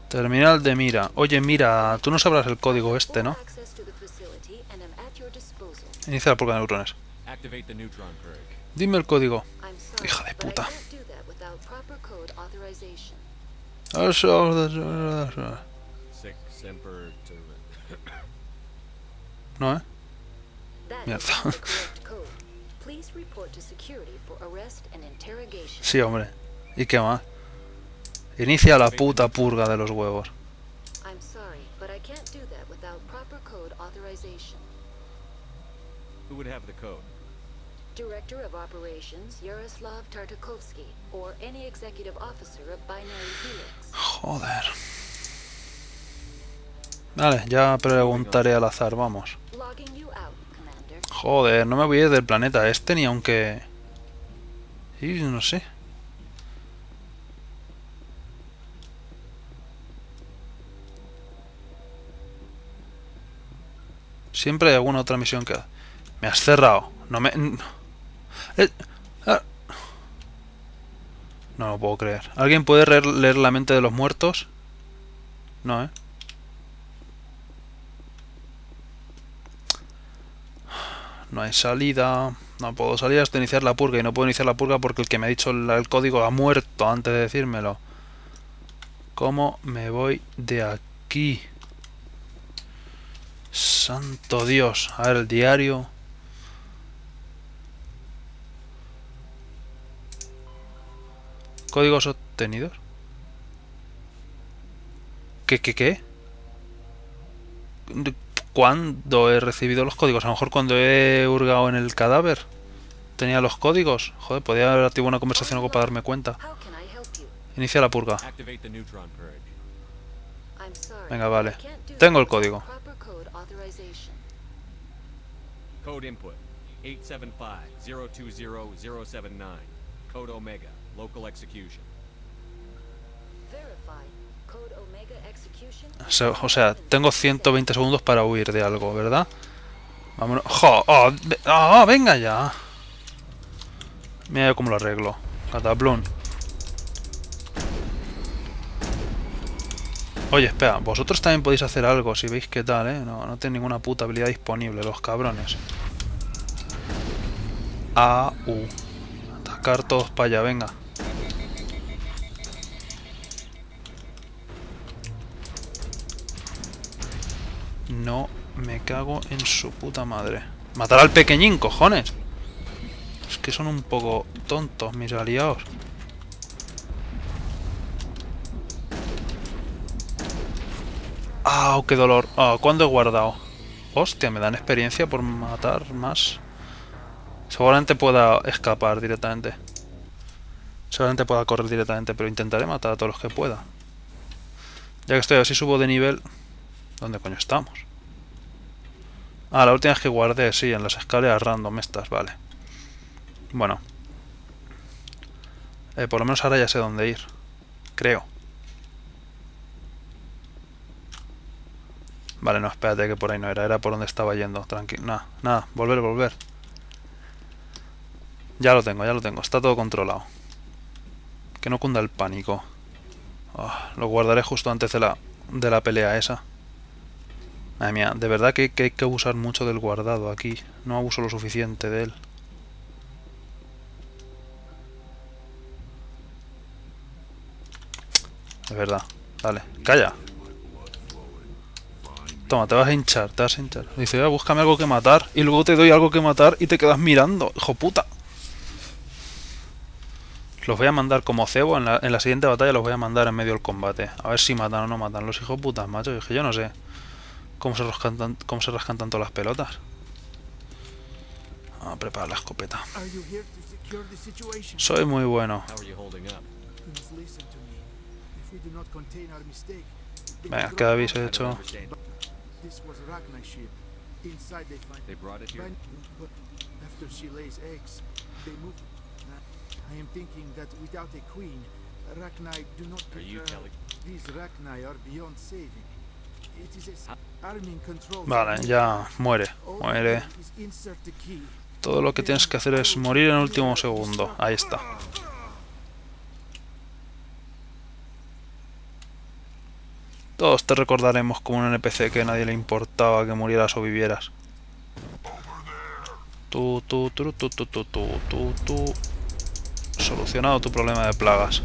Terminal de mira. Oye, mira, tú no sabrás el código este, ¿no? Inicia la purga de neutrones. Dime el código. Hija de puta. No, ¿eh? Mierda. Sí, hombre. ¿Y qué más? Inicia la puta purga de los huevos. Who would have the code? Director of Operations Yaroslav Tartakovsky, or any executive officer of Binary Helix. Joder. Vale, ya preguntaré al azar, vamos. Logging you out, Commander. Joder, no me voy a ir del planeta este ni aunque... Sí, no sé. Siempre hay alguna otra misión que... Me has cerrado. No me... No lo puedo creer. ¿Alguien puede leer la mente de los muertos? No, ¿eh? No hay salida. No puedo salir hasta iniciar la purga. Y no puedo iniciar la purga porque el que me ha dicho el código ha muerto antes de decírmelo. ¿Cómo me voy de aquí? Santo Dios. A ver, el diario. ¿Códigos obtenidos? ¿Qué? ¿Cuándo he recibido los códigos? A lo mejor cuando he hurgado en el cadáver. ¿Tenía los códigos? Joder, podía haber activado una conversación o algo para darme cuenta. Inicia la purga. Venga, vale. Tengo el código. Code input 875-020-079. Code Omega. Local execution. O sea, tengo 120 segundos para huir de algo, ¿verdad? Vámonos. ¡Jo! ¡Oh, venga ya! Mira cómo lo arreglo. Cataplum. Oye, espera, vosotros también podéis hacer algo si veis qué tal, ¿eh? No tienen ninguna puta habilidad disponible, los cabrones. Atacar todos para allá, venga. No me cago en su puta madre. ¡Matar al pequeñín, cojones! Es que son un poco tontos mis aliados. ¡Ah, qué dolor! Ah, ¿cuándo he guardado? Hostia, me dan experiencia por matar más. Seguramente pueda escapar directamente. Seguramente pueda correr directamente, pero intentaré matar a todos los que pueda. Ya que estoy así, subo de nivel. ¿Dónde coño estamos? Ah, la última vez que guardé, sí, en las escaleras random estas, vale. Bueno. Por lo menos ahora ya sé dónde ir. Creo. Vale, no, espérate que por ahí no era. Era por donde estaba yendo. Tranquilo. Nada. Volver. Ya lo tengo. Está todo controlado. Que no cunda el pánico. Oh, lo guardaré justo antes de la pelea esa. Madre mía, de verdad que hay que abusar mucho del guardado aquí. No abuso lo suficiente de él. De verdad. Dale, calla. Toma, te vas a hinchar. Dice, búscame algo que matar. Y luego te doy algo que matar y te quedas mirando. Hijo puta. Los voy a mandar como cebo. En la siguiente batalla los voy a mandar en medio del combate. A ver si matan o no matan. Los hijos putas, macho. Es que yo no sé cómo se rascan tanto las pelotas. Vamos a preparar la escopeta. Soy muy bueno. Venga, ¿qué habéis hecho? Vale, ya muere. Todo lo que tienes que hacer es morir en el último segundo. Ahí está. Todos te recordaremos como un NPC que a nadie le importaba que murieras o vivieras. Tú. Solucionado tu problema de plagas.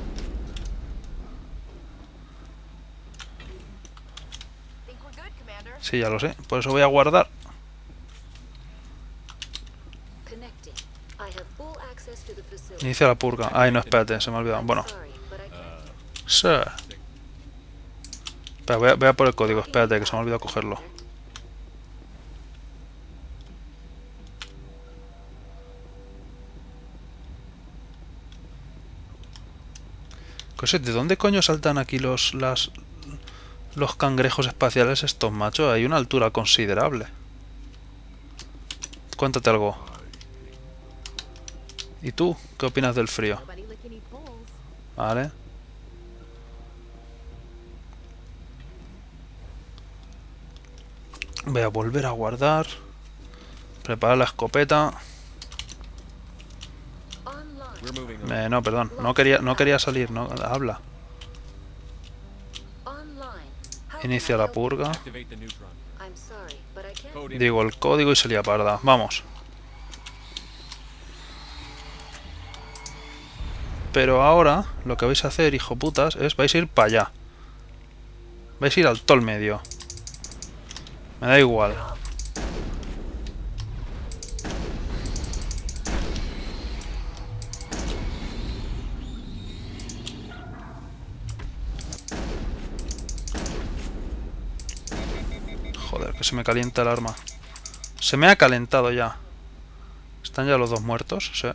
Sí, ya lo sé. Por eso voy a guardar. Connecting. I have full access to the facility. Inicia la purga. Ay, no, espérate, se me ha olvidado. Bueno. Sorry, but I can't. Sí. Espera, voy a por el código. Espérate, que se me ha olvidado cogerlo. ¿De dónde coño saltan aquí los cangrejos espaciales estos, macho? Hay una altura considerable. Cuéntate algo. ¿Y tú? ¿Qué opinas del frío? Vale. Voy a volver a guardar. Preparar la escopeta. We're moving on. No, perdón. No quería salir. No, habla. Online. How Inicia can I la help you? purga. Activate the neutron. I'm sorry, but I can't. Code Digo el código y se lía parda. Vamos. Pero ahora lo que vais a hacer, hijo putas, es vais a ir para allá. Vais a ir al tol medio. Me da igual. Joder, que se me calienta el arma. Se me ha calentado ya. ¿Están ya los dos muertos? Sí.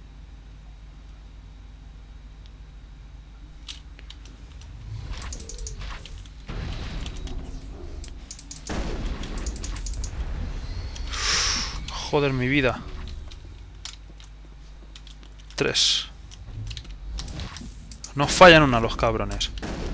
Joder, mi vida. 3. No fallan una los cabrones.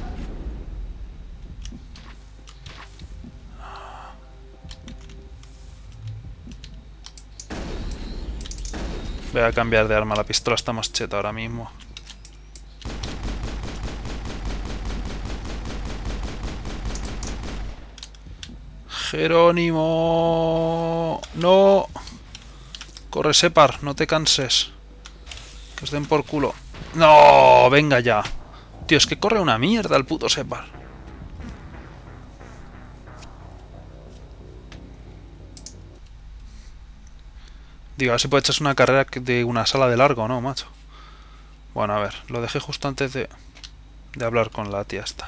Voy a cambiar de arma. La pistola está más cheta ahora mismo. Jerónimo. No. Corre, Separ. No te canses. Que os den por culo. No, venga ya. Tío, es que corre una mierda el puto Separ. Digo, a ver si puede echarse una carrera de una sala de largo, ¿no, macho? Bueno, a ver, lo dejé justo antes de hablar con la tía esta.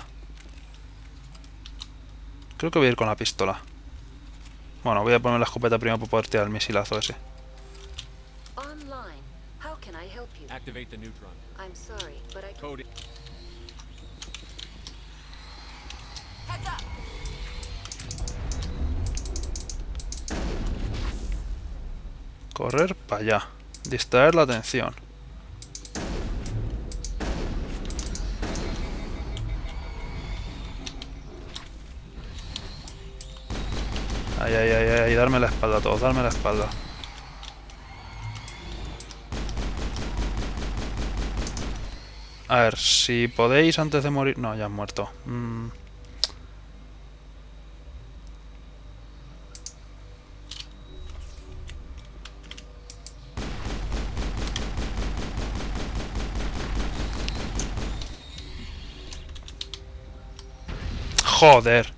Creo que voy a ir con la pistola. Bueno, voy a poner la escopeta primero para poder tirar el misilazo ese. Online. How can I help you? Activate the neutron. I'm sorry, but I can't. Code Correr para allá. Distraer la atención. Ay, ay, ay, ay, darme la espalda a todos, darme la espalda. A ver, si podéis antes de morir... No, ya han muerto. Joder.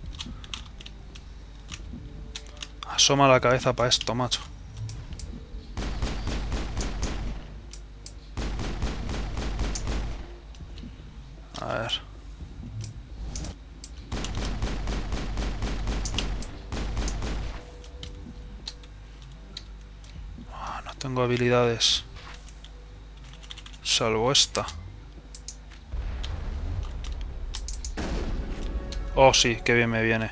Asoma la cabeza para esto, macho. A ver. No tengo habilidades. Salvo esta. Oh, sí, qué bien me viene.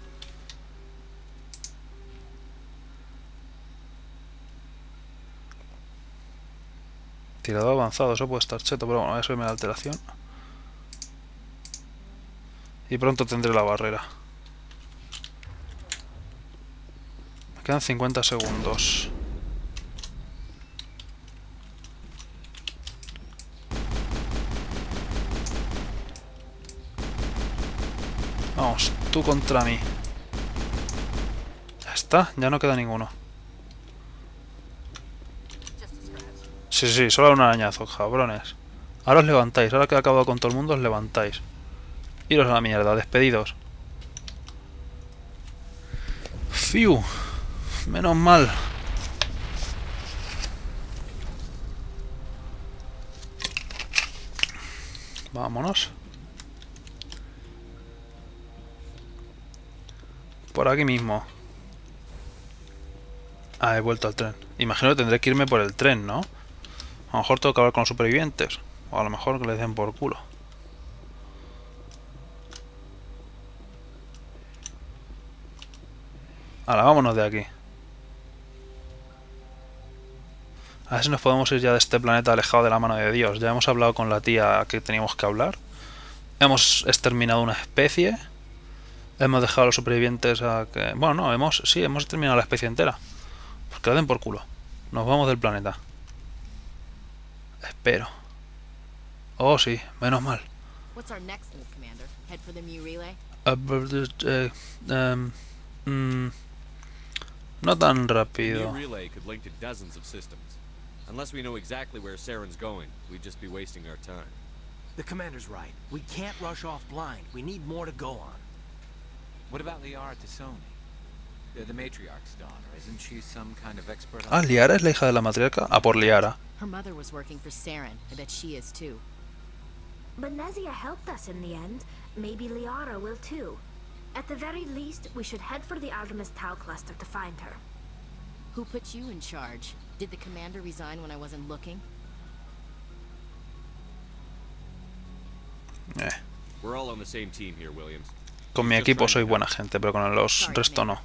Tirador avanzado, eso puede estar cheto, pero bueno, voy a subirme la alteración. Y pronto tendré la barrera. Me quedan 50 segundos. Vamos, tú contra mí. Ya está, ya no queda ninguno. Sí, sí, solo un arañazo, cabrones. Ahora os levantáis, ahora que he acabado con todo el mundo os levantáis. Iros a la mierda, despedidos. Fiu, menos mal. Vámonos. Por aquí mismo. Ah, he vuelto al tren. Imagino que tendré que irme por el tren, ¿no? A lo mejor tengo que hablar con los supervivientes. O a lo mejor que les den por culo. Ahora, vámonos de aquí. A ver si nos podemos ir ya de este planeta alejado de la mano de Dios. Ya hemos hablado con la tía que teníamos que hablar. Hemos exterminado una especie. Hemos dejado a los supervivientes a que... Bueno, no, hemos exterminado la especie entera. Pues que le den por culo. Nos vamos del planeta. Espero. Oh, sí, menos mal. What's our next move, Commander? Head for the Mu relay? No tan The new rápido. relay could link to dozens of systems. Unless we know exactly where Saren's going, we'd just be wasting our time. The commander's right. We can't rush off blind. We need more to go on. What about Liara Tassoni? The matriarch's daughter. Isn't she some kind of expert Ah, on... Liara es la hija de la matriarca. Ah, por Liara. Her mother was working for Saren. I bet she is too. But Nezia helped us in the end. Maybe Liara will too. At the very least, we should head for the Artemis Tau cluster to find her. Who put you in charge? Did the commander resign when I wasn't looking? We're all on the same team here, Williams. Con mi equipo soy buena gente, pero con los resto no.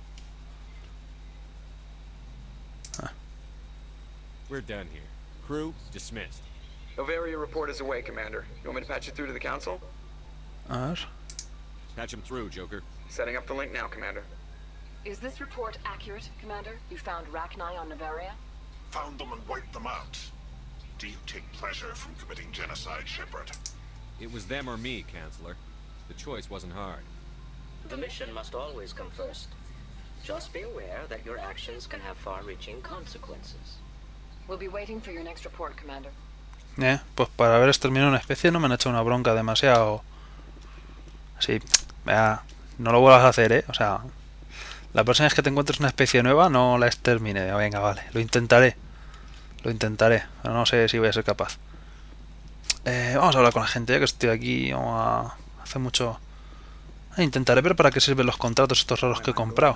We're done here. Crew, dismissed. Novaria report is away, Commander. You want me to patch it through to the Council? A ver. Patch him through, Joker. Setting up the link now, Commander. Is this report accurate, Commander? You found Rachni on Novaria? Found them and wiped them out. Do you take pleasure from committing genocide, Shepard? It was them or me, Chancellor. The choice wasn't hard. The mission must always come first. Just be aware that your actions can have far-reaching consequences. We'll be waiting for your next report, Commander. Pues para haber exterminado una especie no me han hecho una bronca demasiado... Sí, vea, no lo vuelvas a hacer, O sea, la próxima vez que te encuentres una especie nueva no la extermine. Venga, vale, lo intentaré. Lo intentaré, pero no sé si voy a ser capaz. Vamos a hablar con la gente, ya que estoy aquí. Vamos a hacer mucho... intentaré ver para qué sirven los contratos estos raros que he comprado.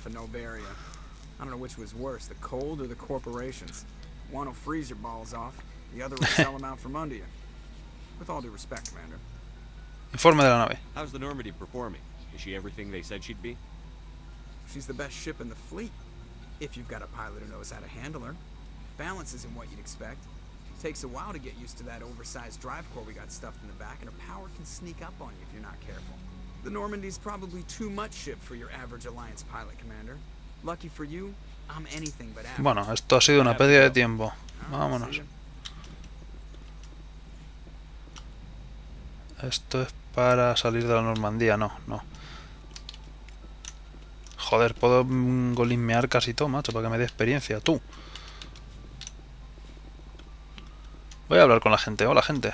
One will freeze your balls off, the other will sell them out from under you. With all due respect, Commander. Informe de la nave. How's the Normandy performing? Is she everything they said she'd be? She's the best ship in the fleet, if you've got a pilot who knows how to handle her. Balance isn't what you'd expect. Takes a while to get used to that oversized drive core we got stuffed in the back, and her power can sneak up on you if you're not careful. The Normandy's probably too much ship for your average Alliance pilot, Commander. Lucky for you, I'm anything but average. Bueno, esto ha sido una pérdida de tiempo. Vámonos. Esto es para salir de la Normandía. No, no. Joder, puedo golismear casi todo, macho, para que me dé experiencia. Tú. Voy a hablar con la gente. Hola, gente.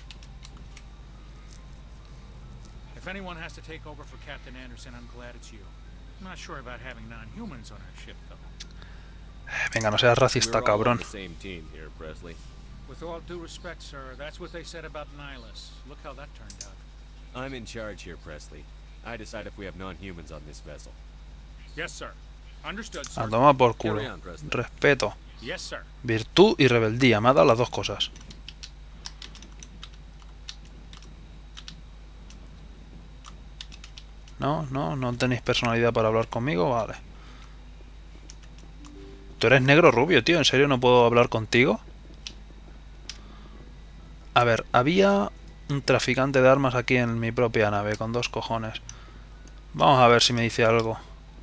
If anyone has to take over for Captain Anderson, I'm glad it's you. I'm not sure about having non-humans on our ship, though. Venga, no seas racista, cabrón. With all due respect, sir, that's what they said about Nihilus. Look how that turned out. I'm in charge here, Presley. I decide if we have non-humans on this vessel. Yes, sir. Understood, sir. A tomar por culo. Respeto. Yes, sir. Virtud y rebeldía. Me ha dado las dos cosas. No tenéis personalidad para hablar conmigo. Vale. ¿Tú eres negro rubio, tío? ¿En serio no puedo hablar contigo? A ver, había un traficante de armas aquí en mi propia nave, con 2 cojones. Vamos a ver si me dice algo.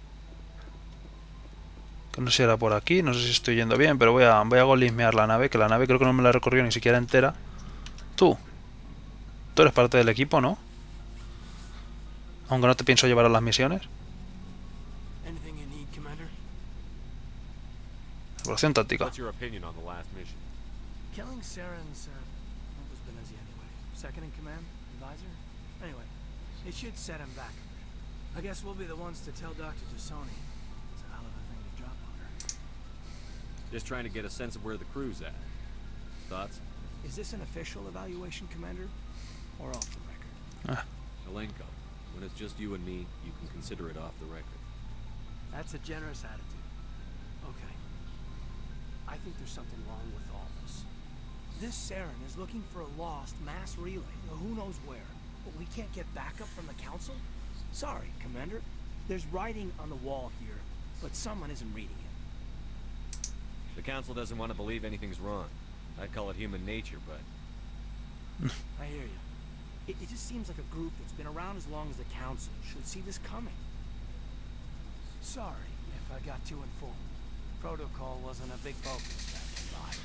Que no sé si era por aquí, no sé si estoy yendo bien, pero voy a golismear la nave, que la nave creo que no me la he recorrido ni siquiera entera. Tú eres parte del equipo, ¿no? Aunque no te pienso llevar a las misiones. Anything you need, Commander? Evaluación táctica. What's your opinion on the last mission? Killing Saren's, what was Benezia anyway? Second in command? Advisor? Anyway, it should set him back a bit. I guess we'll be the ones to tell Dr. Tassoni. It's a hell of a thing to drop on her. Just trying to get a sense of where the crew's at. Thoughts? Is this an official evaluation, Commander? Or off the record? Alenko, when it's just you and me, you can consider it off the record. That's a generous attitude. Okay. I think there's something wrong with all this. This Saren is looking for a lost mass relay, who knows where. But we can't get backup from the Council? Sorry, Commander. There's writing on the wall here, but someone isn't reading it. The Council doesn't want to believe anything's wrong. I'd call it human nature, but... I hear you. It just seems like a group that's been around as long as the Council should see this coming. Sorry if I got too informed. Protocol wasn't a big focus back in life.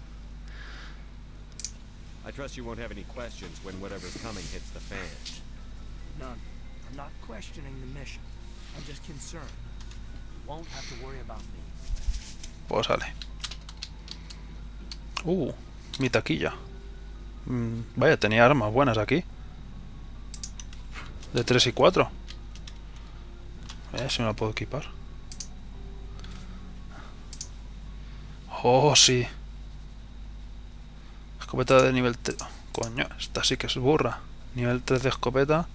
I trust you won't have any questions when whatever's coming hits the fan. None. I'm not questioning the mission. I'm just concerned. Won't have to worry about me. Pues sale. Mi taquilla. Vaya, tenía armas buenas aquí. De 3 y 4. Si me la puedo equipar. Oh, sí. Escopeta de nivel 3. Coño, esta sí que es burra. Nivel 3 de escopeta.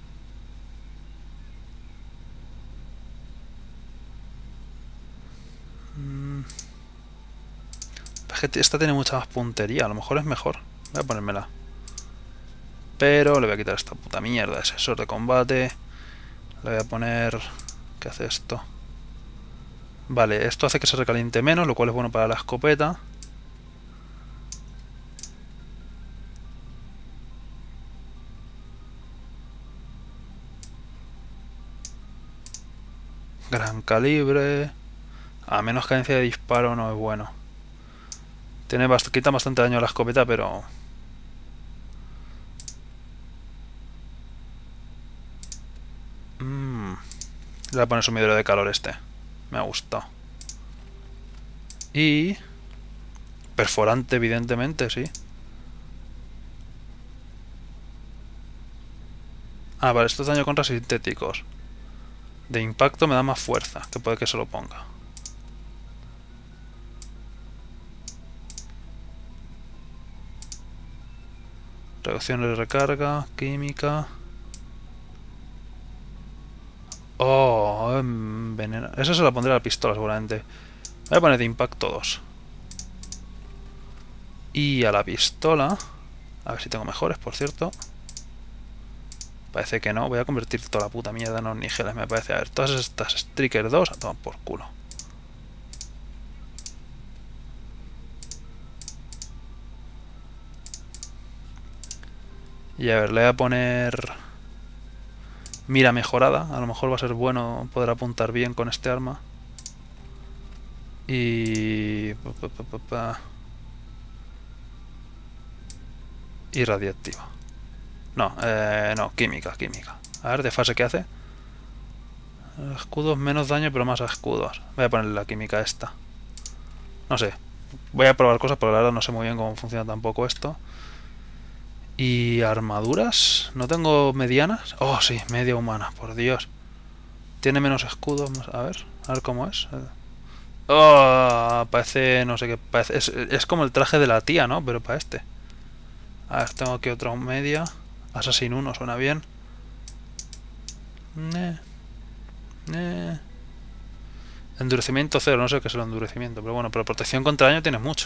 Esta tiene mucha más puntería. A lo mejor es mejor. Voy a ponérmela. Pero le voy a quitar esta puta mierda de sensor de combate. Le voy a poner... ¿Qué hace esto? Vale, esto hace que se recaliente menos, lo cual es bueno para la escopeta. Gran calibre. A menos cadencia de disparo no es bueno. Quita bastante daño a la escopeta, pero... Le voy a poner sumidero de calor este. Me ha gustado. Y... perforante, evidentemente, sí. Ah, vale, esto es daño contra sintéticos. De impacto me da más fuerza, que puede que se lo ponga. Reducción de recarga, química. Oh, envenena. Eso se la pondré a la pistola seguramente. Voy a poner de impacto 2. Y a la pistola. A ver si tengo mejores, por cierto. Parece que no. Voy a convertir toda la puta mierda en ornigeles, me parece. A ver, todas estas Striker 2 a tomar por culo. Y a ver, le voy a poner mira mejorada. A lo mejor va a ser bueno poder apuntar bien con este arma. Y... y radiactiva. No, no, química. A ver, de fase, ¿qué hace? Escudos, menos daño, pero más a escudos. Voy a ponerle la química esta. No sé. Voy a probar cosas, pero la verdad no sé muy bien cómo funciona tampoco esto. ¿Y armaduras? ¿No tengo medianas? Oh, sí, media humana, por Dios. Tiene menos escudos. A ver cómo es. Oh, parece, no sé qué, parece. Es como el traje de la tía, ¿no? Pero para este. A ver, tengo aquí otra media. Assassin 1, suena bien. Endurecimiento 0, no sé qué es el endurecimiento. Pero bueno, pero protección contra daño tiene mucho.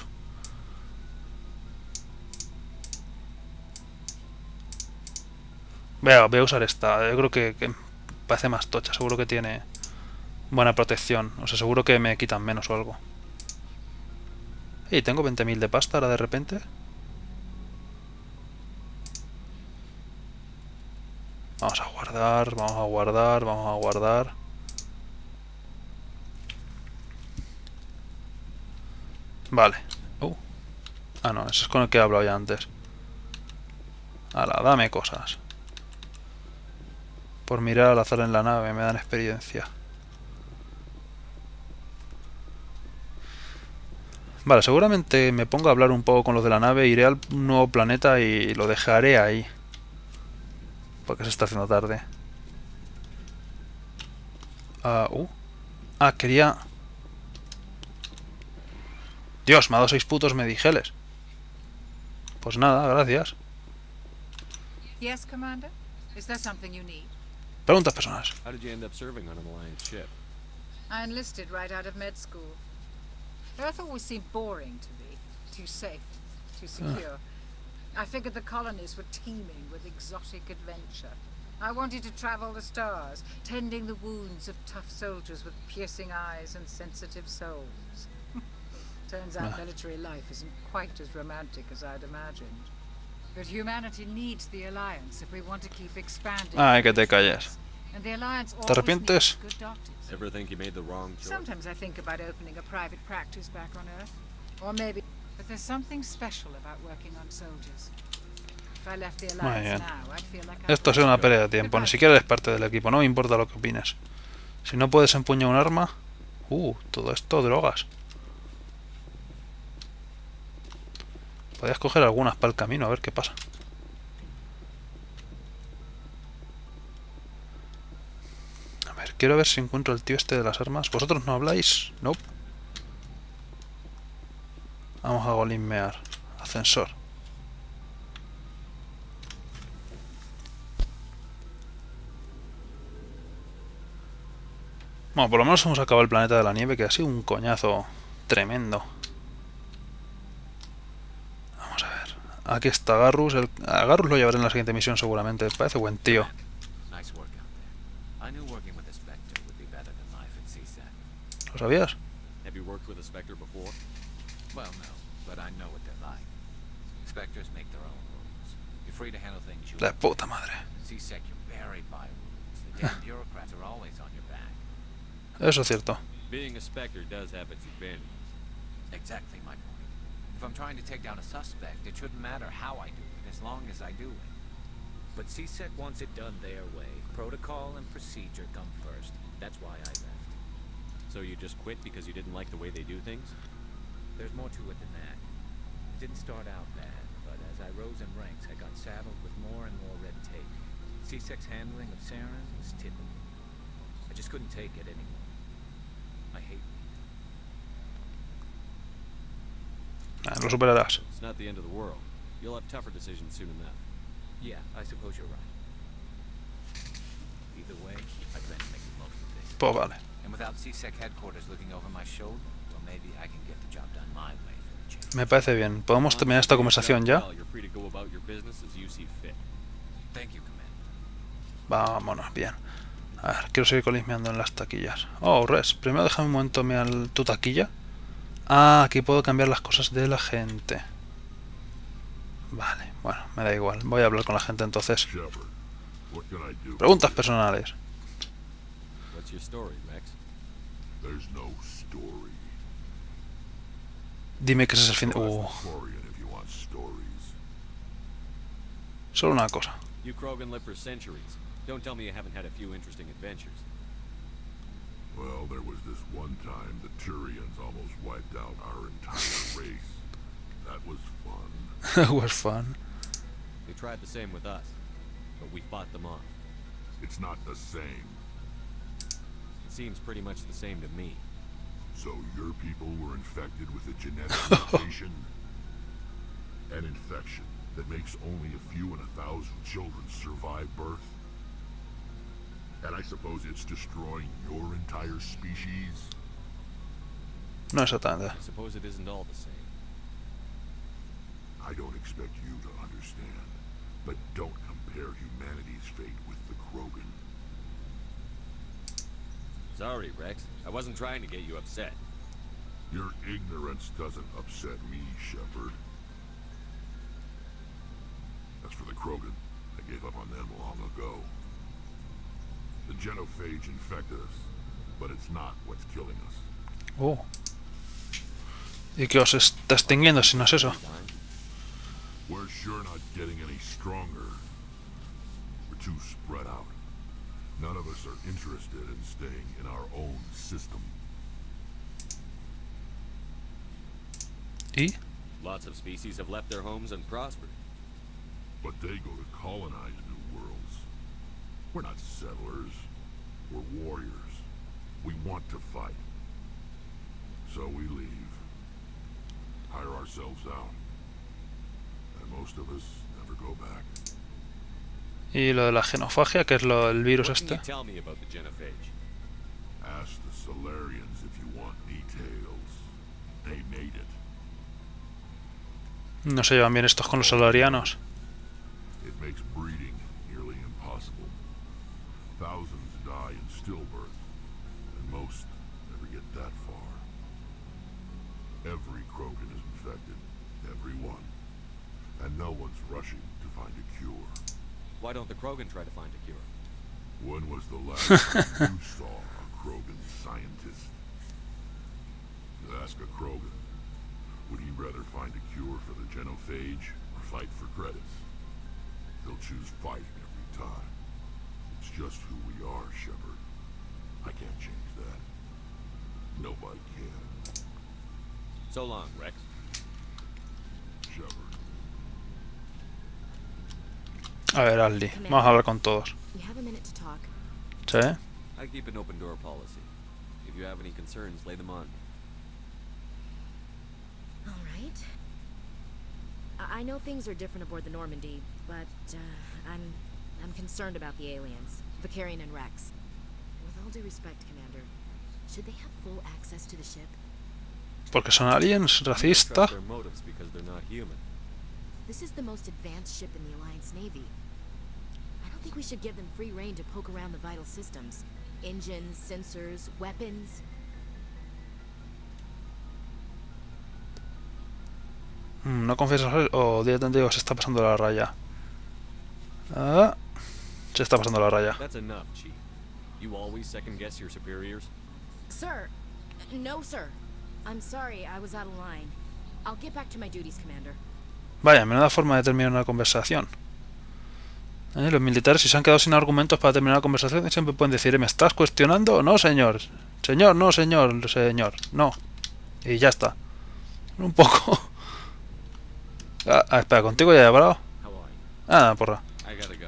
Voy a usar esta. Yo creo que parece más tocha. Seguro que tiene buena protección. O sea, seguro que me quitan menos o algo. Y tengo 20.000 de pasta ahora de repente. Vamos a guardar, vamos a guardar, vamos a guardar. Vale. Ah, no, eso es con el que he hablado ya antes. Hala, dame cosas. Por mirar al azar en la nave, me dan experiencia. Vale, seguramente me pongo a hablar un poco con los de la nave, iré al nuevo planeta y lo dejaré ahí. Porque se está haciendo tarde. Quería... Dios, me ha dado 6 putos medigeles. Pues nada, gracias. Yes, Commander? Is there something you need? Preguntas personales. How did you end up serving on an Alliance ship? I enlisted right out of med school. Earth always seemed boring to me. Too safe, too secure. I figured the colonies were teeming with exotic adventure. I wanted to travel the stars, tending the wounds of tough soldiers with piercing eyes and sensitive souls. Turns out military life isn't quite as romantic as I'd imagined. But humanity needs the Alliance if we want to keep expanding. Ay, que te calles. And the Alliance ¿Te arrepientes? good doctors. Ever think you made the wrong choice? Sometimes I think about opening a private practice back on Earth. Or maybe... But there's something special about working on soldiers. If I left the Muy Alliance bien. now, I'd feel like Esto ha sido una pérdida de tiempo. Ni siquiera eres parte del equipo. No me importa lo que opines. Si no puedes empuñar un arma... todo esto, drogas. Podrías coger algunas para el camino, a ver qué pasa. A ver, quiero ver si encuentro el tío este de las armas. ¿Vosotros no habláis? No. Nope. Vamos a golismear. Ascensor. Bueno, por lo menos hemos acabado el planeta de la nieve, que ha sido un coñazo tremendo. Vamos a ver. Aquí está Garrus. A Garrus lo llevaré en la siguiente misión seguramente. Parece buen tío. ¿Lo sabías? Have you worked with a Spectre before? Well, no, but I know what they're like. Spectres make their own rules. You're free to handle things you La puta madre. C-Sec, you're buried by rules. The damn bureaucrats are always on your back. Eso es cierto. Being a Spectre does have its advantages. Exactly my point. If I'm trying to take down a suspect, it shouldn't matter how I do it, as long as I do it. But C-Sec wants it done their way. Protocol and procedure come first. That's why I left. So you just quit because you didn't like the way they do things? There's more to it than that. It didn't start out bad, but as I rose in ranks, I got saddled with more and more red tape. C-Sec's handling of Saren was typical. I just couldn't take it anymore. I hate it. Lo superarás. It's not the end of the world. You'll have tougher decisions soon enough. Yeah, I suppose you're right. Either way, I plan to make the most of this. Pues vale. And without C-Sec headquarters looking over my shoulder, well, maybe I can get the job done my way for a change. Me parece bien. ¿Podemos terminar esta conversación ya? You're free to go about your business as you see fit. Thank you, Commander. Vámonos, bien. A ver, quiero seguir colismeando en las taquillas. Oh, Res, primero déjame un momento mirar tu taquilla. Ah, aquí puedo cambiar las cosas de la gente. Vale, bueno, me da igual. Voy a hablar con la gente entonces. Preguntas personales. What's your story, Rex? There's no story. Dime que ese es el fin de... Solo una cosa. You Krogan lived for centuries. Don't tell me you haven't had a few interesting adventures. Well, there was this one time the Turians almost wiped out our entire race. That was fun. That was fun. They tried the same with us, but we fought them off. It's not the same. It seems pretty much the same to me. So your people were infected with a genetic mutation? An infection that makes only a few in 1,000 children survive birth? And I suppose it's destroying your entire species? No exactamente. I suppose it isn't all the same. I don't expect you to understand, but don't compare humanity's fate with the Krogan. Sorry, Rex. I wasn't trying to get you upset. Your ignorance doesn't upset me, Shepard. As for the Krogan, I gave up on them long ago. The genophage infected us, but it's not what's killing us. Oh. ¿Y qué os está extinguiendo si no es eso? We're sure not getting any stronger. We're too spread out. None of us are interested in staying in our own system. ¿Y? Lots of species have left their homes and prospered. But they go to colonize new worlds. We're not settlers. We're warriors. We want to fight. So we leave. Hire ourselves out. And most of us never go back. Y lo de la genofagia, que es el virus What can este. you tell me about the genophage? Ask the Solarians if you want details. They made it. No se llevan bien estos con los solarianos. It makes breeding nearly impossible. Thousands die in stillbirth, and most never get that far. Every Krogan is infected, every one. And no one's rushing to find a cure. Why don't the Krogan try to find a cure? When was the last time you saw a Krogan scientist? Ask a Krogan. Would he rather find a cure for the genophage or fight for credits? He'll choose fighting every time. It's just who we are, Shepard. I can't change that. Nobody can. So long, Rex. Shepard. A ver, Ashley, vamos a hablar con todos. You have a minute to talk. ¿Sí? I keep an open door policy. If you have any concerns, lay them on me. All right. I know things are different aboard the Normandy, but I'm concerned about the aliens, Vicarian and Rex. With all due respect, Commander, should they have full access to the ship? Porque son aliens, racistas. Their motives because they're not human. This is the most advanced ship in the Alliance Navy. I don't think we should give them free rein to poke around the vital systems. Engines, sensors, weapons. No confiesas o directamente digo, se está pasando la raya. Ah, se está pasando la raya. That's enough, Chief. You always second guess your superiors? Sir, no, sir. I'm sorry, I was out of line. I'll get back to my duties, Commander. Vaya, menuda forma de terminar una conversación. Los militares, si se han quedado sin argumentos para terminar la conversación, siempre pueden decir, ¿me estás cuestionando? No, señor. Señor, no, señor. Señor, no. Y ya está. Un poco. Espera, ¿contigo ya he hablado? Ah, porra. I gotta go.